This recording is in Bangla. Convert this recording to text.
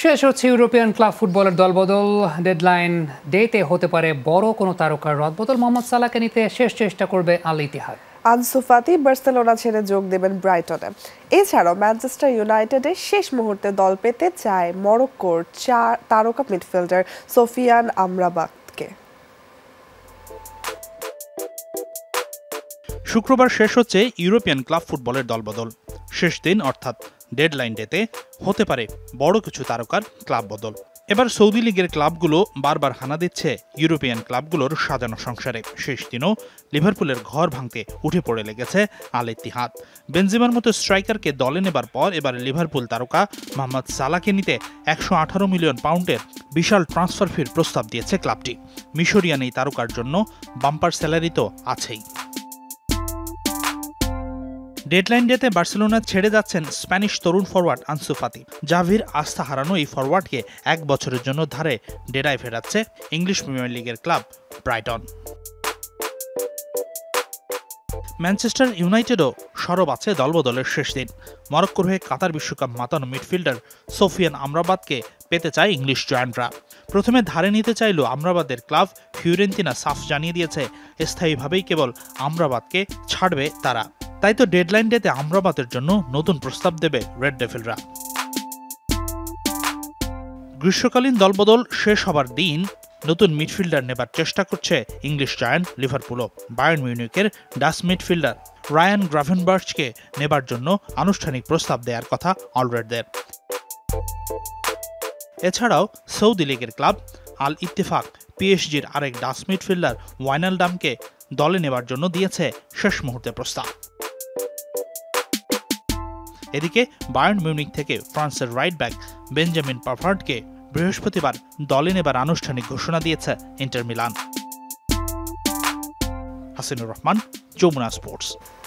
শেষ হচ্ছে ইউরোপিয়ান ক্লাব ফুটবলের দলবদল। ডেডলাইন ডেতে হতে পারে বড় কোনো তারকার রদবদল। মোহাম্মদ সালাহকে নিতে শেষ চেষ্টা করবে Al Ittihad. Ansu Fati Barcelona ছেড়ে যোগ দেবেন ব্রাইটনে। এছাড়াও ম্যানচেস্টার ইউনাইটেডে শেষ মুহূর্তে দল পেতে চায় মরক্কোর তারকা মিডফিল্ডার সোফিয়ান আমরাবাতকে। শুক্রবার শেষ হচ্ছে ইউরোপিয়ান ক্লাব ফুটবলের দলবদল। শেষ দিন অর্থাৎ ডেডলাইন ডেতে হতে পারে বড় কিছু তারকার ক্লাব বদল। এবার সৌদি লীগের ক্লাবগুলো বারবার হানা দিচ্ছে ইউরোপিয়ান ক্লাবগুলোর সাজানো সংসারে। শেষ দিনও লিভারপুলের ঘর ভাঙতে উঠে পড়ে লেগেছে আল ইত্তিহাদ। বেনজেমার মতো স্ট্রাইকারকে দলে নেবার পর এবার লিভারপুল তারকা মোহাম্মদ সালাহকে নিতে 118 মিলিয়ন পাউন্ডের বিশাল ট্রান্সফার ফির প্রস্তাব দিয়েছে ক্লাবটি। মিশরিয়ান এই তারকার জন্য বাম্পার স্যালারি তো আছেই। ডেডলাইন ডেতে বার্সেলোনা ছেড়ে যাচ্ছেন স্প্যানিশ তরুণ ফরওয়ার্ড আনসু ফাতি। জাভির আস্থা হারানো এই ফরওয়ার্ডকে 1 বছরের জন্য ধারে ডেরায় ফেরাচ্ছে ইংলিশ প্রিমিয়ার লিগের ক্লাব ব্রাইটন। ম্যানচেস্টার ইউনাইটেডও সরব আছে দলবদলের শেষ দিন। মরক্কোর হয়ে কাতার বিশ্বকাপ মাতানো মিডফিল্ডার সোফিয়ান আমরাবাতকে পেতে চায় ইংলিশ জায়ান্টরা। প্রথমে ধারে নিতে চাইল আমরাবাদের ক্লাব ফিওরেন্তিনা সাফ জানিয়ে দিয়েছে স্থায়ীভাবেই কেবল আমরাবাতকে ছাড়বে তারা। তাই তো ডেডলাইন ডেতে আমরাবাতের জন্য নতুন প্রস্তাব দেবে রেড ডেভিলরা। গ্রীষ্মকালীন দলবদল শেষ হবার দিন নতুন মিডফিল্ডার নেবার চেষ্টা করছে ইংলিশ জায়ান্ট লিভারপুলও। বায়ার্ন মিউনিখের ডাচ মিডফিল্ডার রায়ান গ্রাভেনবার্চকে নেবার জন্য আনুষ্ঠানিক প্রস্তাব দেওয়ার কথা অলরেডদের। এছাড়াও সৌদি লীগের ক্লাব আল ইত্তেফাক পিএসজির আরেক ডাচ মিডফিল্ডার ওয়াইনালডামকে দলে নেবার জন্য দিয়েছে শেষ মুহূর্তে প্রস্তাব। এদিকে বায়ার্ন মিউনিখ থেকে ফ্রান্সের রাইট ব্যাক বেঞ্জামিন পাভার্ডকে বৃহস্পতিবার দলে নেবার আনুষ্ঠানিক ঘোষণা দিয়েছে Inter Milan. Hasinur Rahman, Jamuna sports.